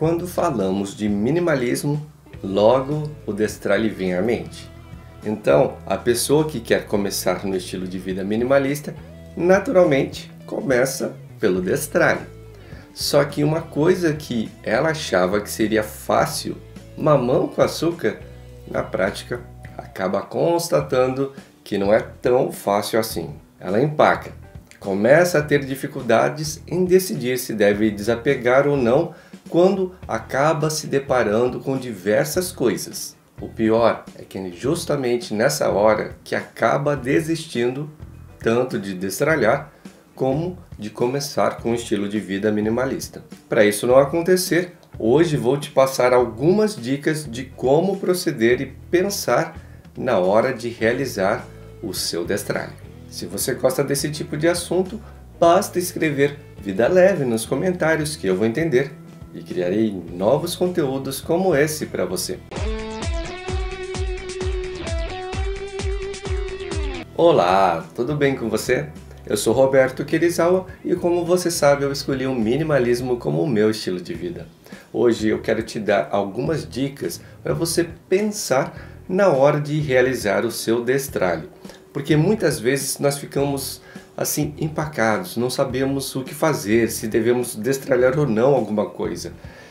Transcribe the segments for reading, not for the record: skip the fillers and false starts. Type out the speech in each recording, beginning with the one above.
Quando falamos de minimalismo, logo o destralhe vem à mente. Então, a pessoa que quer começar no estilo de vida minimalista, naturalmente começa pelo destralhe. Só que uma coisa que ela achava que seria fácil, mamão com açúcar, na prática acaba constatando que não é tão fácil assim. Ela empaca, começa a ter dificuldades em decidir se deve desapegar ou não quando acaba se deparando com diversas coisas. O pior é que é justamente nessa hora que acaba desistindo tanto de destralhar como de começar com um estilo de vida minimalista. Para isso não acontecer, hoje vou te passar algumas dicas de como proceder e pensar na hora de realizar o seu destralhe. Se você gosta desse tipo de assunto, basta escrever Vida Leve nos comentários que eu vou entender e criarei novos conteúdos como esse para você. Olá, tudo bem com você? Eu sou Roberto Kirizawa e, como você sabe, eu escolhi o minimalismo como o meu estilo de vida. Hoje eu quero te dar algumas dicas para você pensar na hora de realizar o seu destralhe. Porque muitas vezes nós ficamos assim empacados, não sabemos o que fazer, se devemos destralhar ou não alguma coisa.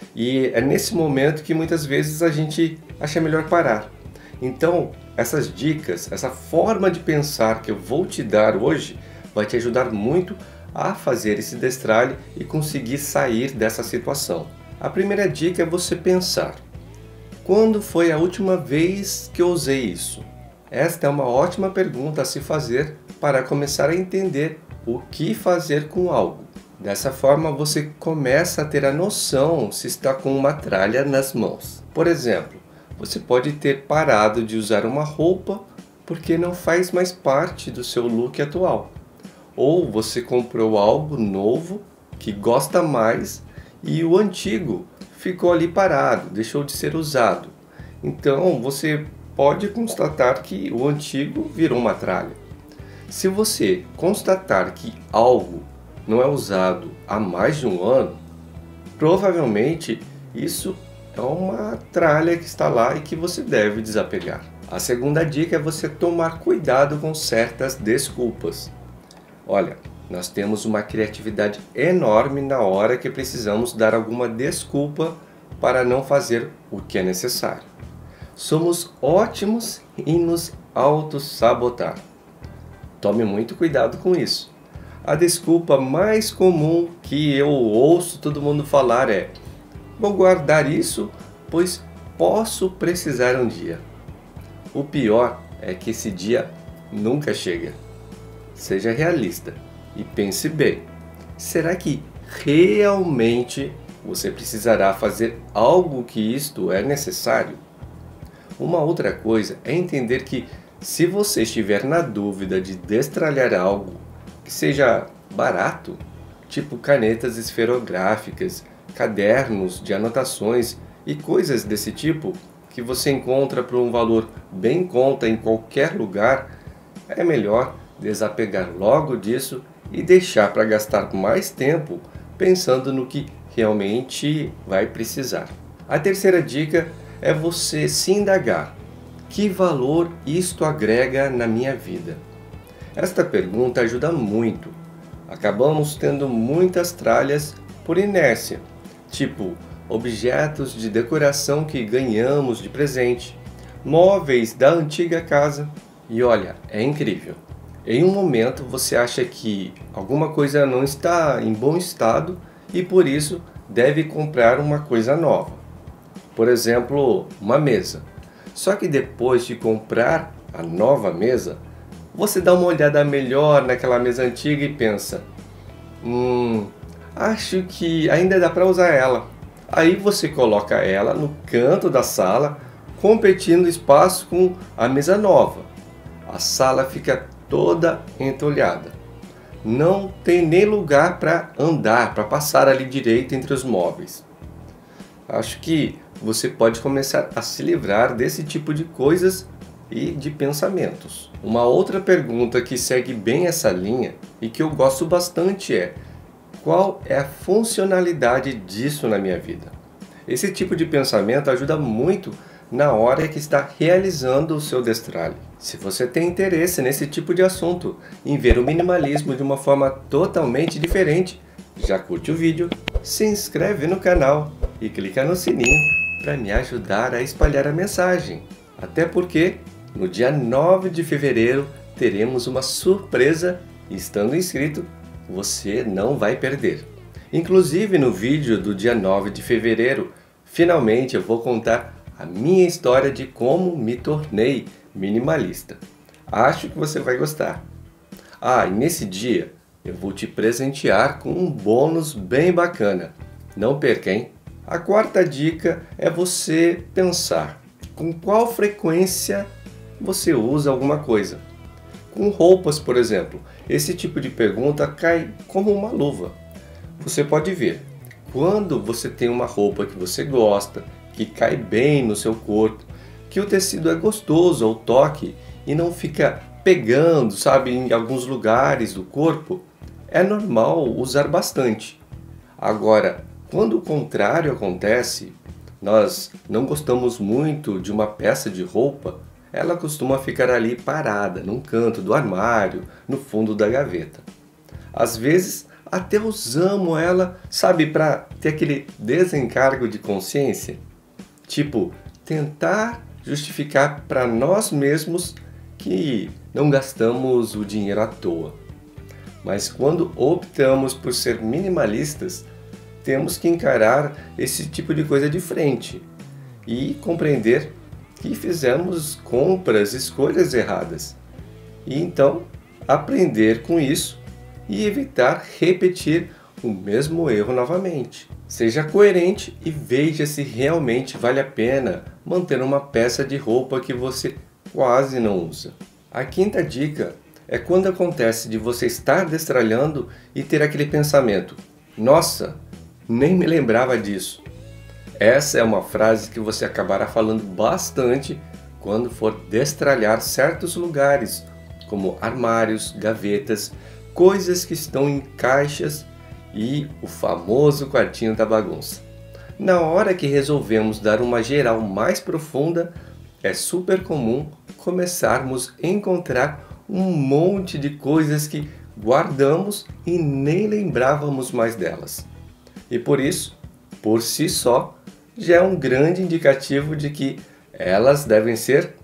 E é nesse momento que muitas vezes a gente acha melhor parar. Então, essas dicas, essa forma de pensar que eu vou te dar hoje, vai te ajudar muito a fazer esse destralhe e conseguir sair dessa situação. A primeira dica é você pensar: quando foi a última vez que eu usei isso? Esta é uma ótima pergunta a se fazer para começar a entender o que fazer com algo. Dessa forma você começa a ter a noção se está com uma tralha nas mãos. Por exemplo, você pode ter parado de usar uma roupa porque não faz mais parte do seu look atual. Ou você comprou algo novo que gosta mais e o antigo ficou ali parado, deixou de ser usado. Então você pode constatar que o antigo virou uma tralha. Se você constatar que algo não é usado há mais de um ano, provavelmente isso é uma tralha que está lá e que você deve desapegar. A segunda dica é você tomar cuidado com certas desculpas. Olha, nós temos uma criatividade enorme na hora que precisamos dar alguma desculpa para não fazer o que é necessário. Somos ótimos em nos auto-sabotar. Tome muito cuidado com isso. A desculpa mais comum que eu ouço todo mundo falar é: vou guardar isso, pois posso precisar um dia. O pior é que esse dia nunca chega. Seja realista e pense bem. Será que realmente você precisará fazer algo que isto é necessário? Uma outra coisa é entender que, se você estiver na dúvida de destralhar algo que seja barato, tipo canetas esferográficas, cadernos de anotações e coisas desse tipo, que você encontra por um valor bem em conta em qualquer lugar, é melhor desapegar logo disso e deixar para gastar mais tempo pensando no que realmente vai precisar. A terceira dica é você se indagar: que valor isto agrega na minha vida? Esta pergunta ajuda muito. Acabamos tendo muitas tralhas por inércia, tipo objetos de decoração que ganhamos de presente, móveis da antiga casa. E olha, é incrível. Em um momento você acha que alguma coisa não está em bom estado e por isso deve comprar uma coisa nova. Por exemplo, uma mesa. Só que depois de comprar a nova mesa, você dá uma olhada melhor naquela mesa antiga e pensa: acho que ainda dá para usar ela. Aí você coloca ela no canto da sala, competindo espaço com a mesa nova. A sala fica toda entulhada. Não tem nem lugar para andar, para passar ali direito entre os móveis. Acho que você pode começar a se livrar desse tipo de coisas e de pensamentos. Uma outra pergunta que segue bem essa linha e que eu gosto bastante é: qual é a funcionalidade disso na minha vida? Esse tipo de pensamento ajuda muito na hora que está realizando o seu destralhe. Se você tem interesse nesse tipo de assunto, em ver o minimalismo de uma forma totalmente diferente, já curte o vídeo, se inscreve no canal e clica no sininho para me ajudar a espalhar a mensagem. Até porque no dia 9 de fevereiro teremos uma surpresa e, estando inscrito, você não vai perder. Inclusive no vídeo do dia 9 de fevereiro, finalmente eu vou contar a minha história de como me tornei minimalista. Acho que você vai gostar. E nesse dia eu vou te presentear com um bônus bem bacana. Não perca, hein? A quarta dica é você pensar com qual frequência você usa alguma coisa. Com roupas, por exemplo, esse tipo de pergunta cai como uma luva. Você pode ver, quando você tem uma roupa que você gosta, que cai bem no seu corpo, que o tecido é gostoso ao toque e não fica pegando, sabe, em alguns lugares do corpo, é normal usar bastante. Agora, quando o contrário acontece, nós não gostamos muito de uma peça de roupa, ela costuma ficar ali parada, num canto do armário, no fundo da gaveta. Às vezes, até usamos ela, sabe, para ter aquele desencargo de consciência. Tipo, tentar justificar para nós mesmos que não gastamos o dinheiro à toa. Mas quando optamos por ser minimalistas, temos que encarar esse tipo de coisa de frente e compreender que fizemos compras, escolhas erradas. E então, aprender com isso e evitar repetir o mesmo erro novamente. Seja coerente e veja se realmente vale a pena manter uma peça de roupa que você quase não usa. A quinta dica é quando acontece de você estar destralhando e ter aquele pensamento: nossa, nem me lembrava disso. Essa é uma frase que você acabará falando bastante quando for destralhar certos lugares, como armários, gavetas, coisas que estão em caixas e o famoso quartinho da bagunça. Na hora que resolvemos dar uma geral mais profunda, é super comum começarmos a encontrar um monte de coisas que guardamos e nem lembrávamos mais delas. E por isso, por si só, já é um grande indicativo de que elas devem ser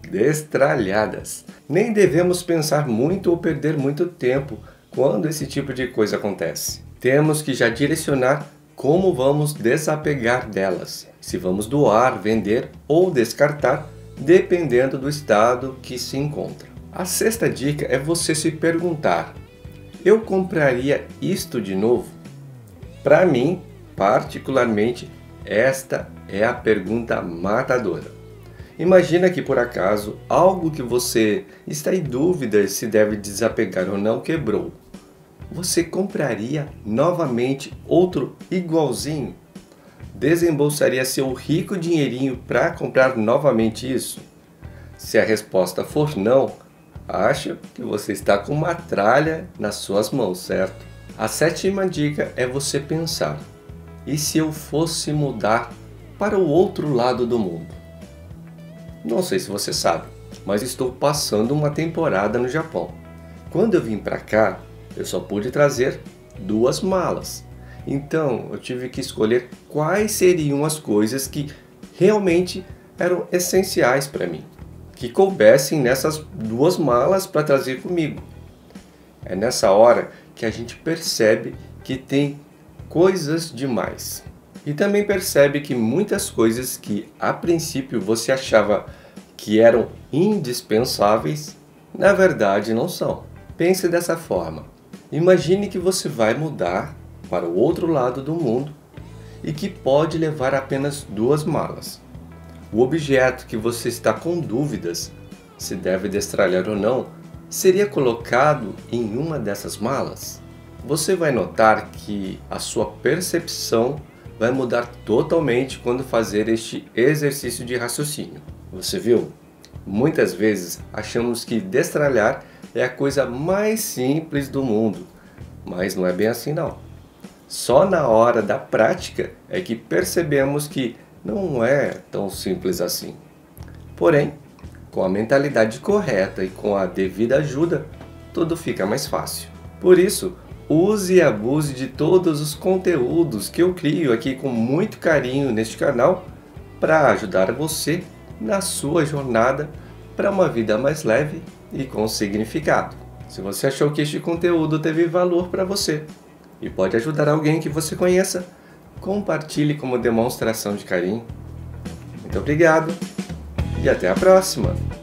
destralhadas. Nem devemos pensar muito ou perder muito tempo quando esse tipo de coisa acontece. Temos que já direcionar como vamos desapegar delas, se vamos doar, vender ou descartar, dependendo do estado que se encontra. A sexta dica é você se perguntar: eu compraria isto de novo? Para mim, particularmente, esta é a pergunta matadora. Imagina que por acaso algo que você está em dúvida se deve desapegar ou não quebrou. Você compraria novamente outro igualzinho? Desembolsaria seu rico dinheirinho para comprar novamente isso? Se a resposta for não, acho que você está com uma tralha nas suas mãos, certo? A sétima dica é você pensar: e se eu fosse mudar para o outro lado do mundo? Não sei se você sabe, mas estou passando uma temporada no Japão. Quando eu vim para cá, eu só pude trazer 2 malas. Então eu tive que escolher quais seriam as coisas que realmente eram essenciais para mim, que coubessem nessas 2 malas para trazer comigo. É nessa hora que a gente percebe que tem coisas demais. E também percebe que muitas coisas que a princípio você achava que eram indispensáveis, na verdade não são. Pense dessa forma. Imagine que você vai mudar para o outro lado do mundo e que pode levar apenas 2 malas. O objeto que você está com dúvidas se deve destralhar ou não seria colocado em uma dessas malas. Você vai notar que a sua percepção vai mudar totalmente quando fazer este exercício de raciocínio. Você viu? Muitas vezes achamos que destralhar é a coisa mais simples do mundo, mas não é bem assim não. Só na hora da prática é que percebemos que não é tão simples assim. Porém, com a mentalidade correta e com a devida ajuda, tudo fica mais fácil. Por isso, use e abuse de todos os conteúdos que eu crio aqui com muito carinho neste canal para ajudar você na sua jornada para uma vida mais leve e com significado. Se você achou que este conteúdo teve valor para você e pode ajudar alguém que você conheça, compartilhe como demonstração de carinho. Muito obrigado e até a próxima!